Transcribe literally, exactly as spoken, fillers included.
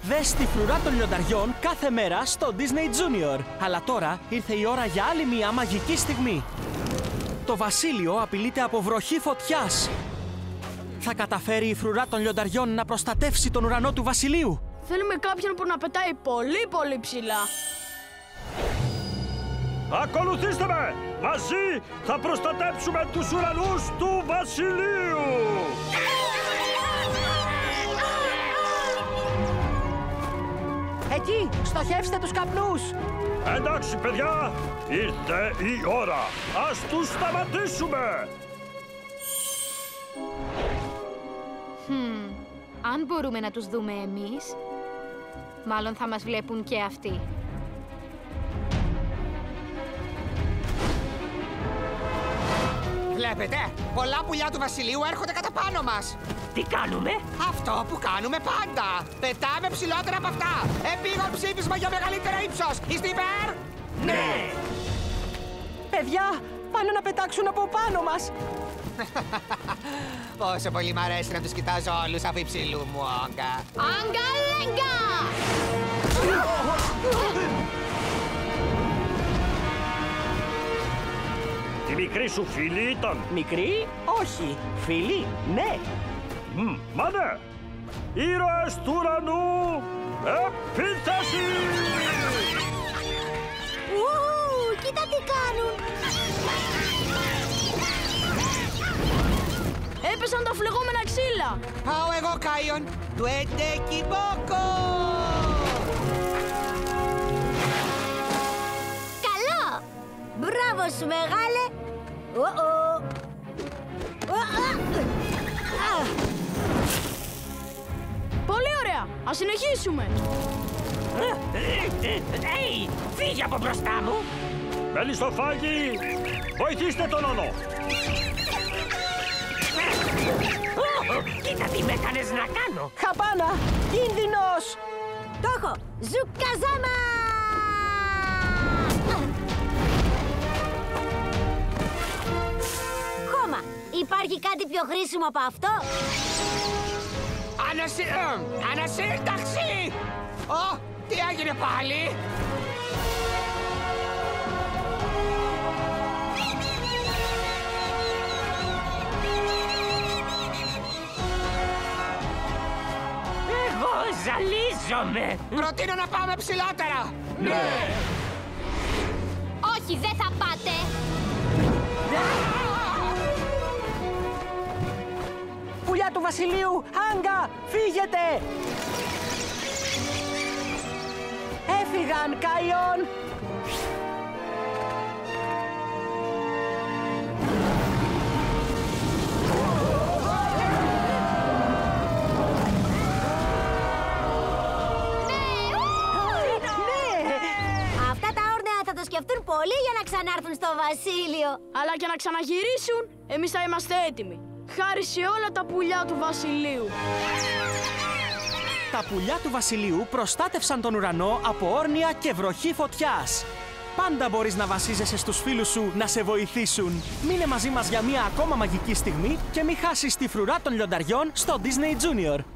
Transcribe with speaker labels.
Speaker 1: Δες τη φρουρά των λιονταριών κάθε μέρα στο Disney Junior. Αλλά τώρα ήρθε η ώρα για άλλη μια μαγική στιγμή. Το βασίλειο απειλείται από βροχή φωτιάς. Θα καταφέρει η φρουρά των λιονταριών να προστατεύσει τον ουρανό του βασιλείου?
Speaker 2: Θέλουμε κάποιον που να πετάει πολύ πολύ ψηλά.
Speaker 3: Ακολουθήστε με! Μαζί θα προστατέψουμε τους ουρανούς του βασιλείου!
Speaker 4: Εκεί! Στοχεύστε τους καπνούς!
Speaker 3: Εντάξει, παιδιά! Ήρθε η ώρα! Ας τους σταματήσουμε!
Speaker 5: Hm. Αν μπορούμε να τους δούμε εμείς, μάλλον θα μας βλέπουν και αυτοί.
Speaker 6: Βλέπετε, πολλά πουλιά του βασιλείου έρχονται κατά πάνω μας.
Speaker 4: Τι κάνουμε?
Speaker 6: Αυτό που κάνουμε πάντα. Πετάμε ψηλότερα από αυτά. Επίγον ψήφισμα για μεγαλύτερο ύψος. Είστε υπέρ?
Speaker 4: Ναι! Παιδιά, πάνε να πετάξουν από πάνω μας.
Speaker 6: Πόσο πολύ μ' αρέσει να τους κοιτάζω όλους από υψηλού μου όγκα.
Speaker 5: Αγκαλέγκα!
Speaker 3: Τη μικρή σου φίλη ήταν.
Speaker 4: Μικρή? Όχι. Φίλη? Ναι.
Speaker 3: Μ, μα ναι. Ήρωες του ουρανού, επίθεση!
Speaker 5: Ου, κοίτα τι κάνουν!
Speaker 2: Έπεσαν τα φλεγόμενα ξύλα.
Speaker 6: Πάω εγώ, Κάιον. Ντουέντε κιμπόκο!
Speaker 5: Καλό! Μπράβο σου, μεγάλε! Ω-ω!
Speaker 2: Πολύ ωραία. Ας συνεχίσουμε.
Speaker 4: Ει, φύγε από μπροστά μου!
Speaker 3: Μελισσοφάγοι, βοηθήστε τον όνο!
Speaker 4: Κοίτα τι με έκανες να κάνω! Χαπάνα! Κίνδυνος!
Speaker 5: Το έχω! Ζουκαζάμα! Χώμα! Υπάρχει κάτι πιο χρήσιμο από αυτό?
Speaker 6: Ανασύ... ε, ανασύνταξη! Ω, τι έγινε πάλι?
Speaker 4: Εγώ ζαλίζομαι!
Speaker 6: Προτείνω να πάμε ψηλότερα!
Speaker 4: Ναι!
Speaker 5: Όχι, δεν θα πάτε!
Speaker 4: Πουλιά του βασιλείου, Άγκα, φύγετε! Έφυγαν, Κάιον!
Speaker 5: Αυτά τα όρνεα θα το σκεφτούν πολύ για να ξανάρθουν στο βασίλειο.
Speaker 2: Αλλά και να ξαναγυρίσουν, εμείς θα είμαστε έτοιμοι. Χάρη σε όλα τα πουλιά του βασιλείου.
Speaker 1: Τα πουλιά του βασιλείου προστάτευσαν τον ουρανό από όρνια και βροχή φωτιάς. Πάντα μπορείς να βασίζεσαι στους φίλους σου να σε βοηθήσουν. Μείνε μαζί μας για μια ακόμα μαγική στιγμή και μην χάσεις τη φρουρά των λιονταριών στο Disney Junior.